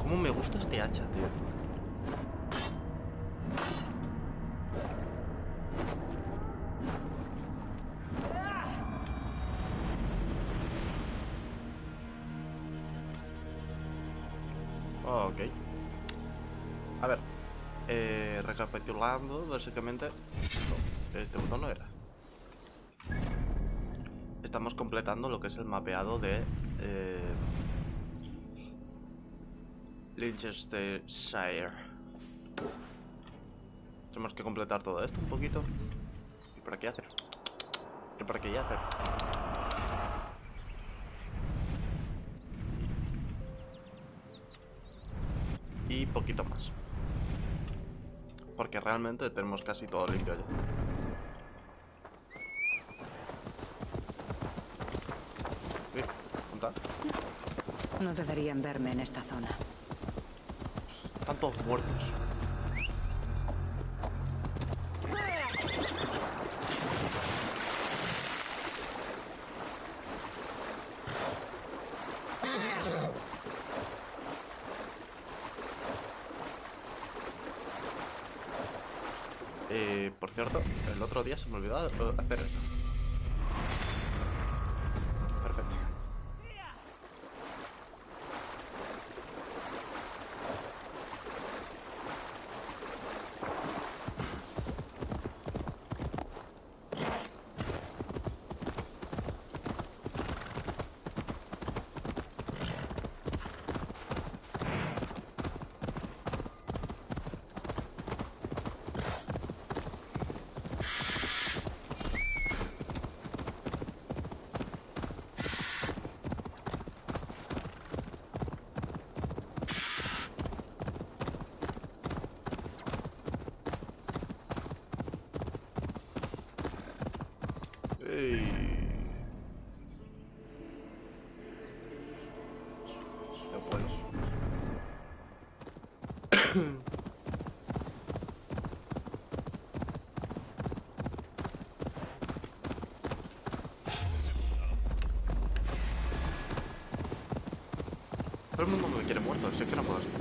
Cómo me gusta este hacha, tío. Ok. A ver. Recapitulando, básicamente... No, este botón no era. Estamos completando lo que es el mapeado de... Leicestershire. Tenemos que completar todo esto un poquito. ¿Y para qué hacer? ¿Y para qué hacer? Y poquito más. Porque realmente tenemos casi todo limpio ya. Uy, ¿dónde está? No deberían verme en esta zona. Están todos muertos. Por cierto, el otro día se me olvidó hacer esto. Perfecto. No puedo. Todo el mundo me quiere muerto, si es que no puedo.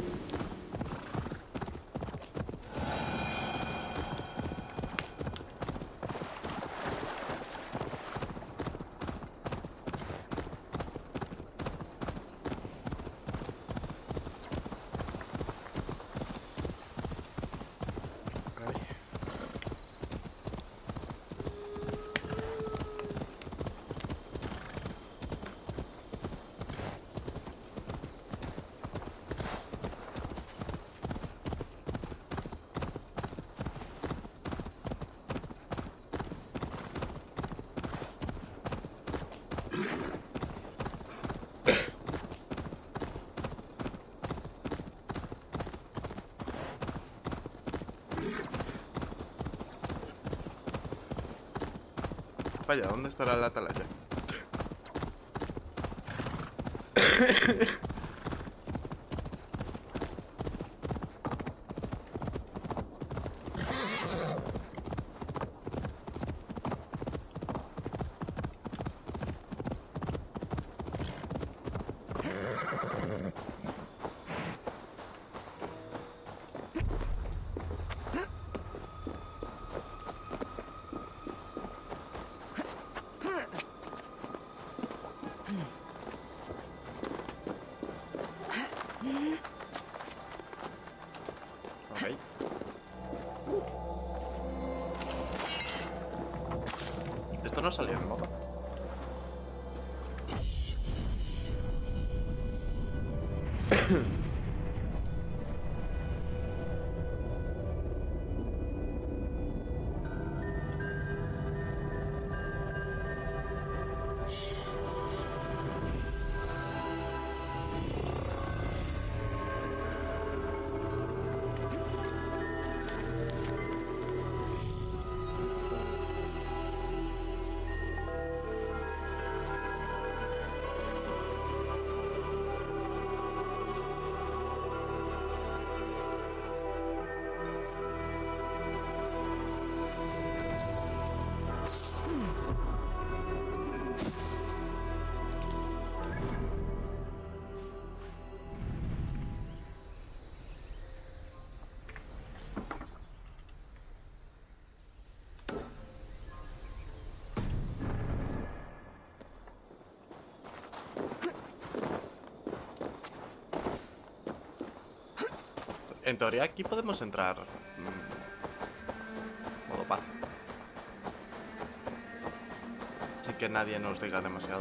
Vaya, ¿dónde estará la atalaya? Ok. Esto no salió en el mapa. En teoría aquí podemos entrar modo paz. Así que nadie nos diga demasiado.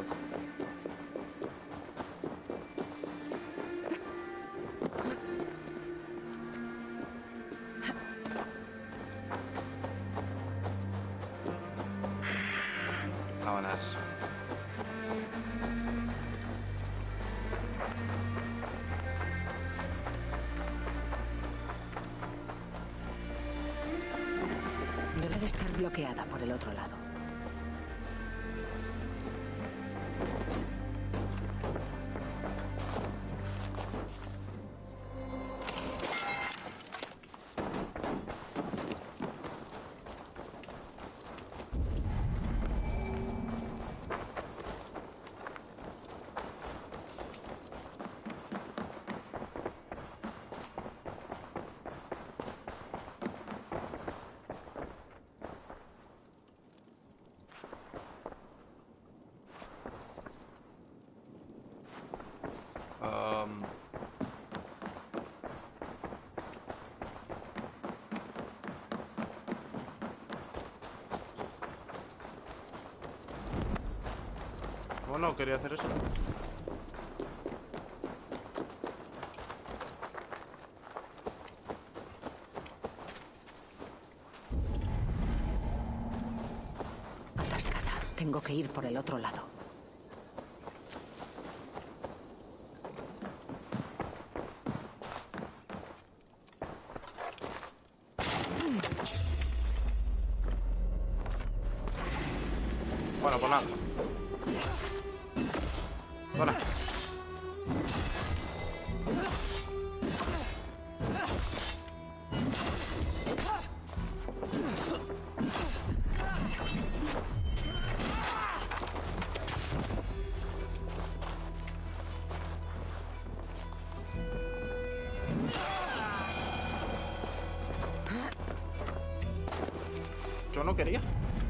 Vámonos. Debe de estar bloqueada por el otro lado. Bueno, quería hacer eso. Atascada. Tengo que ir por el otro lado. Bueno, pues nada. Bueno. Yo no quería.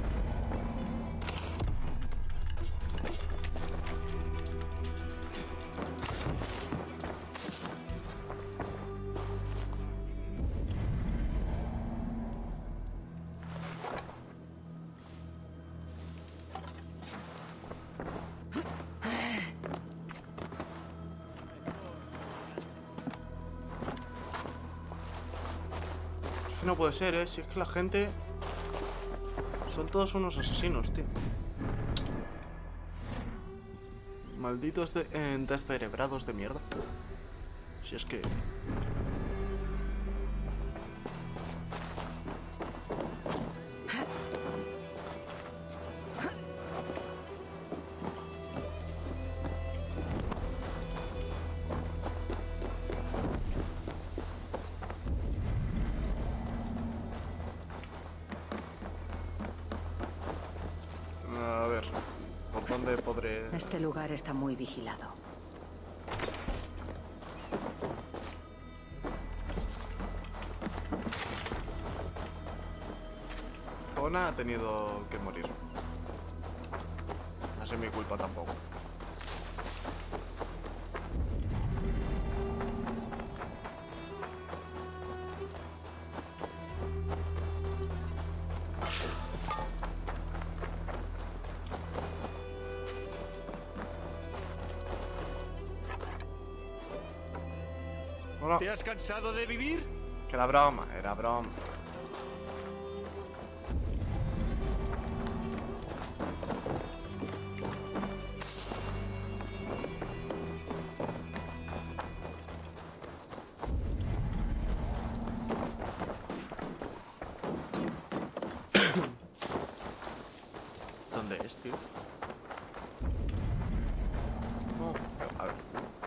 Es que no puede ser, ¿eh? Si es que la gente... Son todos unos asesinos, tío. Malditos descerebrados de mierda. Si es que... A ver, ¿por dónde podré...? Este lugar está muy vigilado. Ona ha tenido que morir. No es mi culpa tampoco. Hola. ¿Te has cansado de vivir? Que era broma, era broma. ¿Dónde es, tío? No, a ver.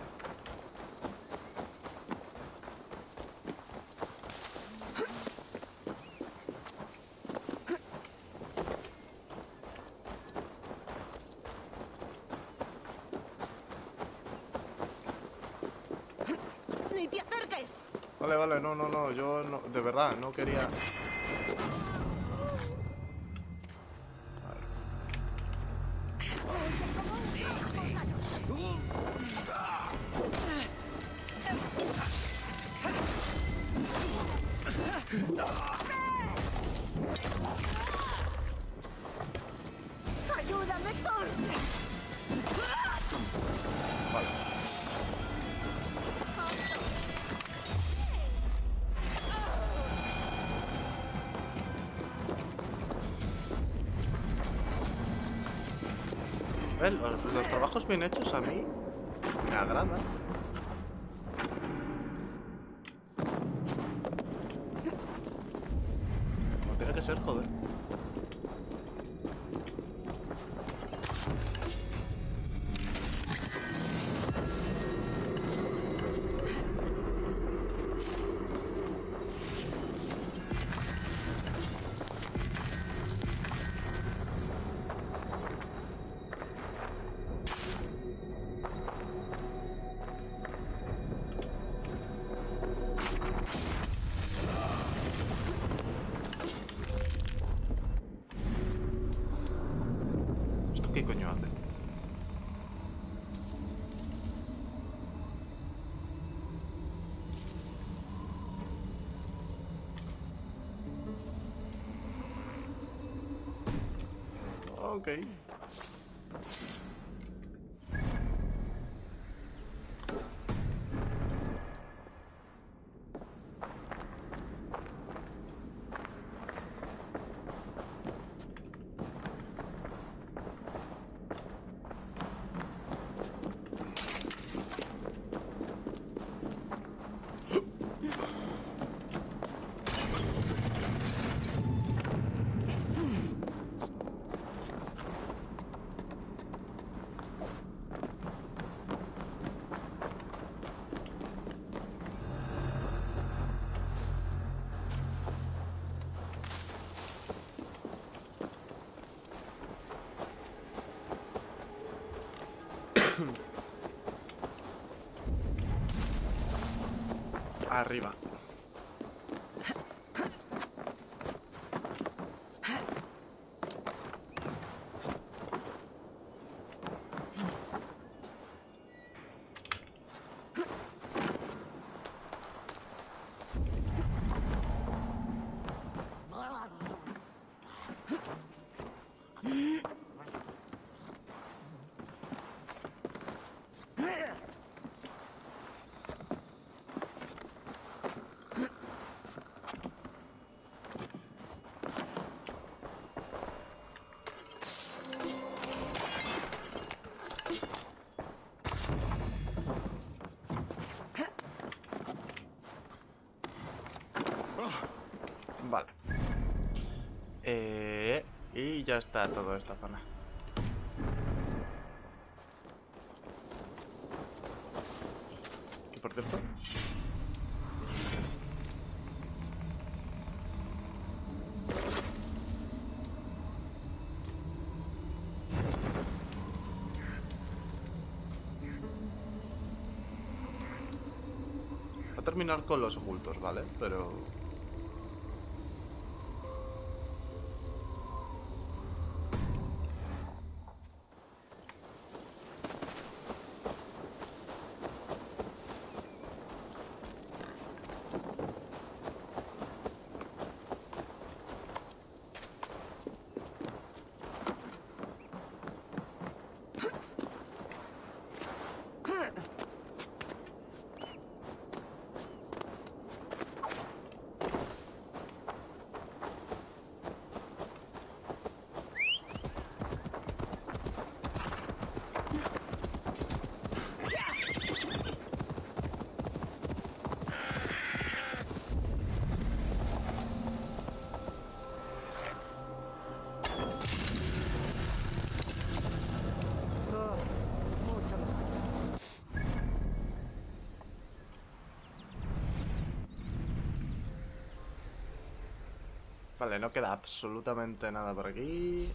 ¡Ni te acerques! Vale, vale, no, no, no, yo no, de verdad, no quería... Vale. Los trabajos bien hechos a mí me agradan. Como tiene que ser, joder. ¿Qué coño hace? Ok. Arriba. Vale. Y ya está toda esta zona. Y por cierto, va a terminar con los ocultos, ¿vale? Pero... Mucho mejor. Vale, no queda absolutamente nada por aquí.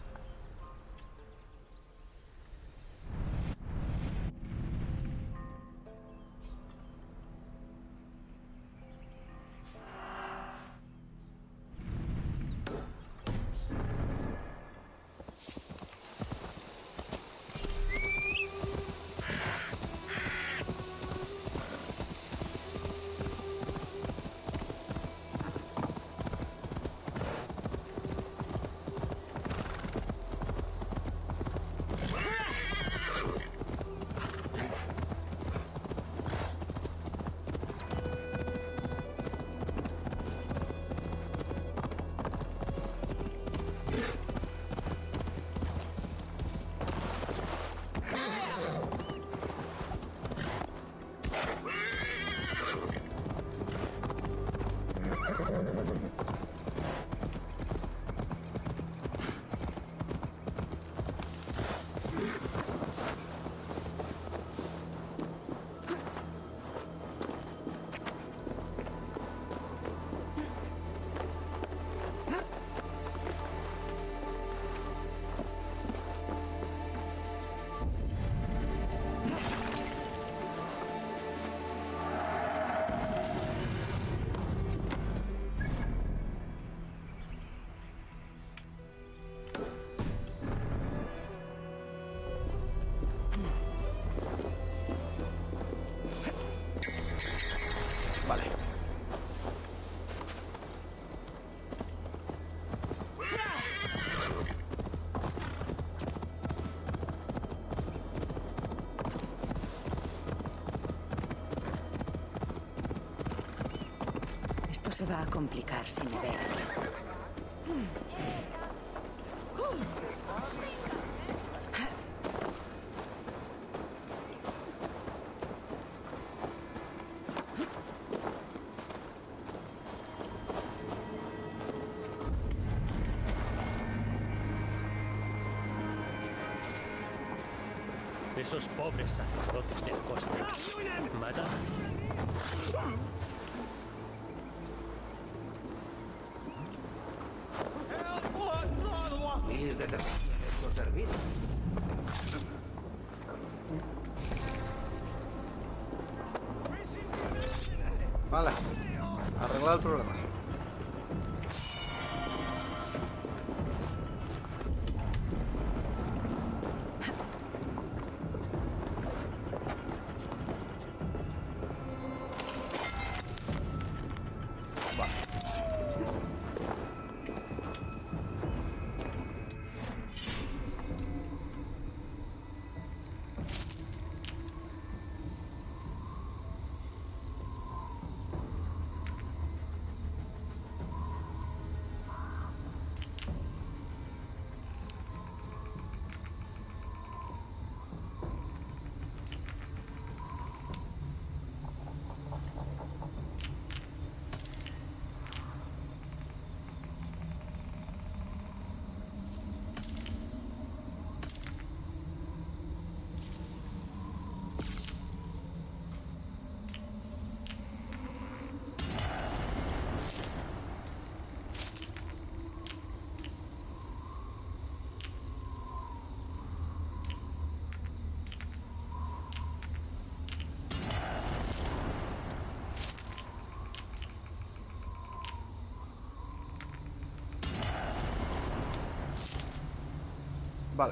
se va a complicar si me ve. Esos pobres sacerdotes del coste. Mata. Miles de testigos servidos. Vale. Arreglado el problema. Vale.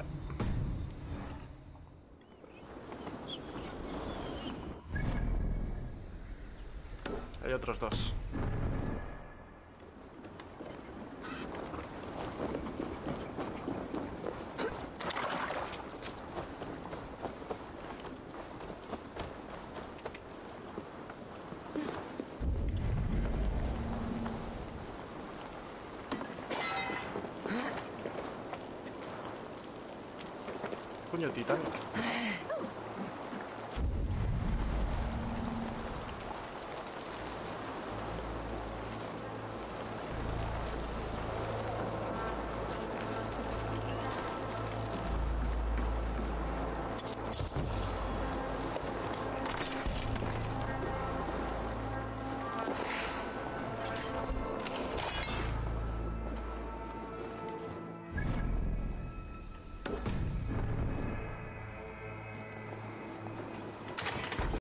Hay otros dos. Coño, Titanic.